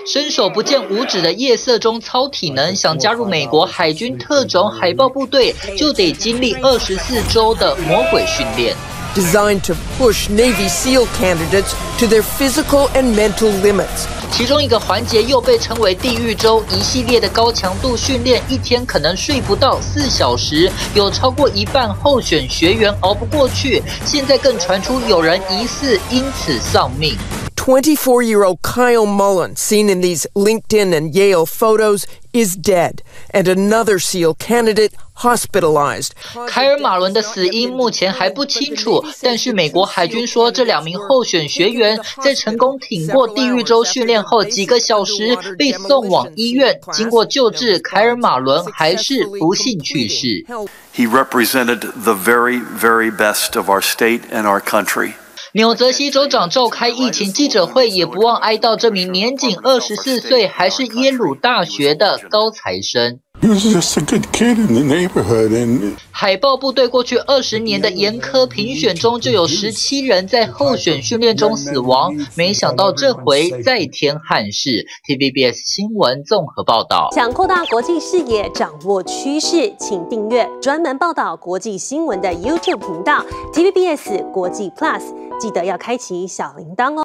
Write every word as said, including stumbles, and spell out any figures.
伸手不见五指的夜色中操体能，想加入美国海军特种海豹部队，就得经历二十四周的魔鬼训练。 Designed to push Navy SEAL candidates to their physical and mental limits. 其中一个环节又被称为地狱周，一系列的高强度训练，一天可能睡不到四小时，有超过一半候选学员熬不过去。现在更传出有人疑似因此丧命。 twenty-four-year-old Kyle Mullen, seen in these LinkedIn and Yale photos, is dead, and another SEAL candidate hospitalized. 凯尔马伦的死因目前还不清楚，但是美国海军说，这两名候选学员在成功挺过地狱周训练后，几个小时被送往医院，经过救治，凯尔马伦还是不幸去世。 He represented the very, very best of our state and our country. 纽泽西州长召开疫情记者会，也不忘哀悼这名年仅二十四岁，还是耶鲁大学的高材生。 He was just a good kid in the neighborhood, and 海豹部队过去二十年的严苛评选中，就有十七人在候选训练中死亡。没想到这回再添憾事。T V B S 新闻综合报道。 想扩大国际视野，掌握趋势，请订阅专门报道国际新闻的 YouTube 频道 T V B S 国际 Plus， 记得要开启小铃铛哦。